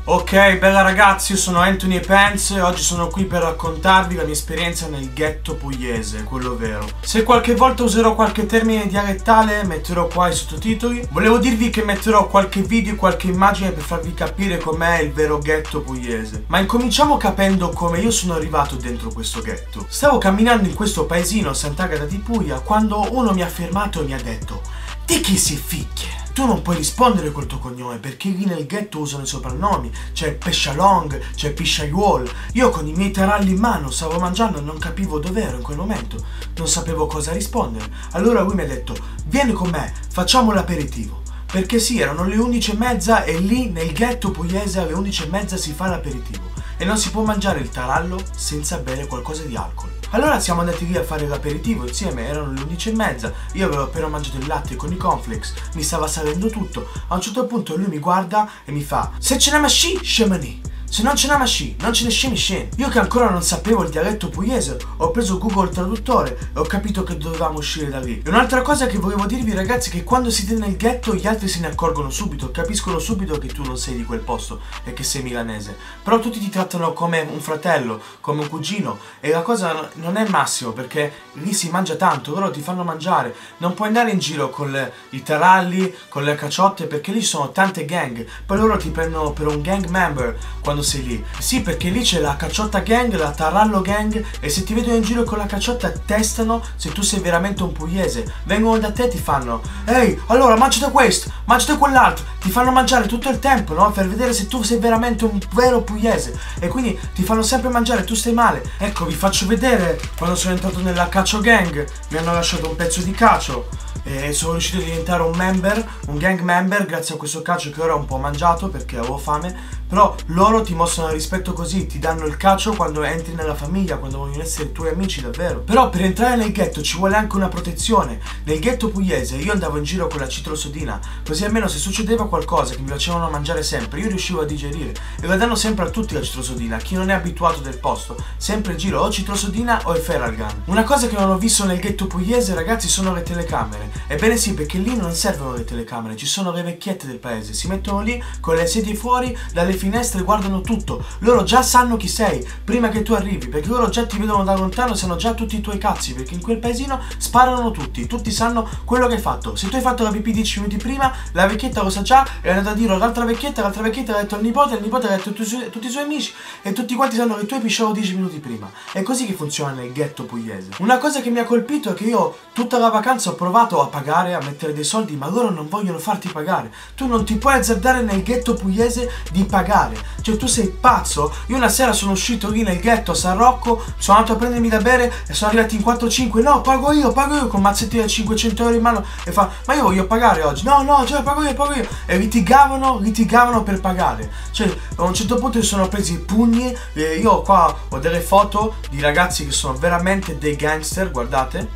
Ok, bella ragazzi, io sono Anthony e Pence e oggi sono qui per raccontarvi la mia esperienza nel ghetto pugliese, quello vero. Se qualche volta userò qualche termine dialettale, metterò qua i sottotitoli. Volevo dirvi che metterò qualche video e qualche immagine per farvi capire com'è il vero ghetto pugliese. Ma incominciamo capendo come io sono arrivato dentro questo ghetto. Stavo camminando in questo paesino, Sant'Agata di Puglia, quando uno mi ha fermato e mi ha detto: "Di chi si ficchia? Tu non puoi rispondere col tuo cognome perché lì nel ghetto usano i soprannomi. C'è Pescialong, c'è Pisciaiuol." Io con i miei taralli in mano stavo mangiando e non capivo dove ero in quel momento. Non sapevo cosa rispondere. Allora lui mi ha detto: "Vieni con me, facciamo l'aperitivo." Perché sì, erano le 11:30 e lì nel ghetto pugliese alle 11:30 si fa l'aperitivo. E non si può mangiare il tarallo senza bere qualcosa di alcol. Allora siamo andati lì a fare l'aperitivo insieme, erano le 11:30, io avevo appena mangiato il latte con i cornflakes, mi stava salendo tutto. A un certo punto lui mi guarda e mi fa: "Se ce n'è masci, scemani. Se non ce n'è masci, non ce ne scemi scemi." Io che ancora non sapevo il dialetto pugliese, ho preso Google Traduttore e ho capito che dovevamo uscire da lì. E un'altra cosa che volevo dirvi ragazzi è che quando siete nel ghetto gli altri se ne accorgono subito, capiscono subito che tu non sei di quel posto e che sei milanese. Però tutti ti trattano come un fratello, come un cugino, e la cosa non è il massimo perché lì si mangia tanto, loro ti fanno mangiare. Non puoi andare in giro con i taralli, con le caciotte, perché lì ci sono tante gang. Poi loro ti prendono per un gang member quando sei lì. Sì, perché lì c'è la cacciotta gang, la tarallo gang, e se ti vedono in giro con la cacciotta testano se tu sei veramente un pugliese. Vengono da te e ti fanno: "Ehi, allora mangiate questo, mangiate quell'altro." Ti fanno mangiare tutto il tempo, no? Per vedere se tu sei veramente un vero pugliese. E quindi ti fanno sempre mangiare, tu stai male. Ecco, vi faccio vedere quando sono entrato nella Cacio Gang. Mi hanno lasciato un pezzo di cacio e sono riuscito a diventare un member, un gang member, grazie a questo cacio che ora ho un po' mangiato perché avevo fame. Però loro ti mostrano rispetto così, ti danno il cacio quando entri nella famiglia, quando vogliono essere tuoi amici davvero. Però per entrare nel ghetto ci vuole anche una protezione. Nel ghetto pugliese io andavo in giro con la citrosodina, così almeno se succedeva qualcosa che mi facevano mangiare sempre, io riuscivo a digerire. E la danno sempre a tutti la citrosodina, chi non è abituato del posto, sempre in giro o citrosodina o il Feralgan. Una cosa che non ho visto nel ghetto pugliese ragazzi sono le telecamere. Ebbene sì, perché lì non servono le telecamere, ci sono le vecchiette del paese, si mettono lì con le sedie fuori, dalle finestre guardano tutto. Loro già sanno chi sei prima che tu arrivi, perché loro già ti vedono da lontano, sanno già tutti i tuoi cazzi, perché in quel paesino sparano tutti sanno quello che hai fatto. Se tu hai fatto la pipì 10 minuti prima, la vecchietta lo sa già e è andata a dire all'altra vecchietta, l'altra vecchietta ha detto al nipote, il nipote ha detto a tutti i suoi amici e tutti quanti sanno che tu hai pisciato 10 minuti prima. È così che funziona nel ghetto pugliese. Una cosa che mi ha colpito è che io tutta la vacanza ho provato a pagare, a mettere dei soldi, ma loro non vogliono farti pagare. Tu non ti puoi azzardare nel ghetto pugliese di pagare. Cioè tu sei pazzo? Io una sera sono uscito lì nel ghetto a San Rocco, sono andato a prendermi da bere e sono arrivati in 4-5. "No, pago io con mazzetti da 500 euro in mano." E fa: "Ma io voglio pagare oggi." "No, cioè pago io." E litigavano per pagare. Cioè a un certo punto si sono presi i pugni e io qua ho delle foto di ragazzi che sono veramente dei gangster, guardate.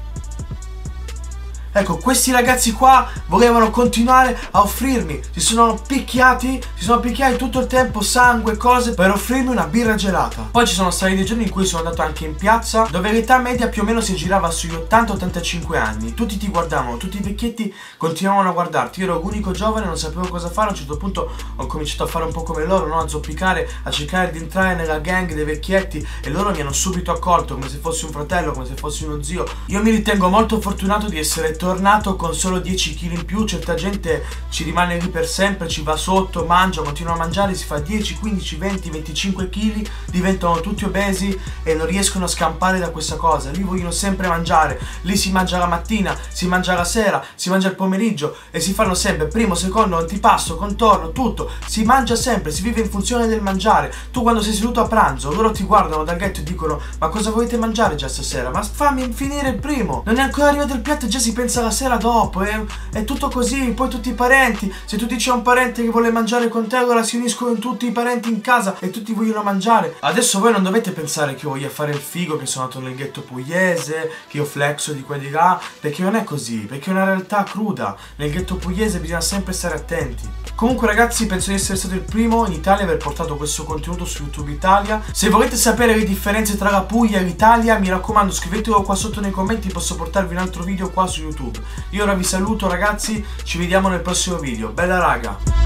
Ecco, questi ragazzi qua volevano continuare a offrirmi, si sono picchiati tutto il tempo, sangue, cose, per offrirmi una birra gelata. Poi ci sono stati dei giorni in cui sono andato anche in piazza, dove l'età media più o meno si girava sugli 80-85 anni. Tutti ti guardavano, tutti i vecchietti continuavano a guardarti. Io ero l'unico giovane, non sapevo cosa fare. A un certo punto ho cominciato a fare un po' come loro, no? A zoppicare, a cercare di entrare nella gang dei vecchietti, e loro mi hanno subito accolto come se fossi un fratello, come se fossi uno zio. Io mi ritengo molto fortunato di essere tornato con solo 10 kg in più. Certa gente ci rimane lì per sempre, ci va sotto, mangia, continua a mangiare, si fa 10, 15, 20, 25 kg, diventano tutti obesi e non riescono a scampare da questa cosa. Lì vogliono sempre mangiare, lì si mangia la mattina, si mangia la sera, si mangia il pomeriggio e si fanno sempre primo, secondo, antipasto, contorno, tutto. Si mangia sempre, si vive in funzione del mangiare. Tu quando sei seduto a pranzo, loro ti guardano dal ghetto e dicono: "Ma cosa volete mangiare già stasera? Ma fammi finire il primo, non è ancora arrivato il piatto e già si pensa alla sera dopo." È tutto così. Poi tutti i parenti, se tu dici a un parente che vuole mangiare con te, allora si uniscono tutti i parenti in casa e tutti vogliono mangiare. Adesso voi non dovete pensare che io voglia fare il figo, che sono nato nel ghetto pugliese, che io flexo di qua e di là, perché non è così, perché è una realtà cruda. Nel ghetto pugliese bisogna sempre stare attenti. Comunque ragazzi, penso di essere stato il primo in Italia a aver portato questo contenuto su YouTube Italia. Se volete sapere le differenze tra la Puglia e l'Italia, mi raccomando scrivetelo qua sotto nei commenti, posso portarvi un altro video qua su YouTube. Io ora vi saluto ragazzi, ci vediamo nel prossimo video. Bella raga!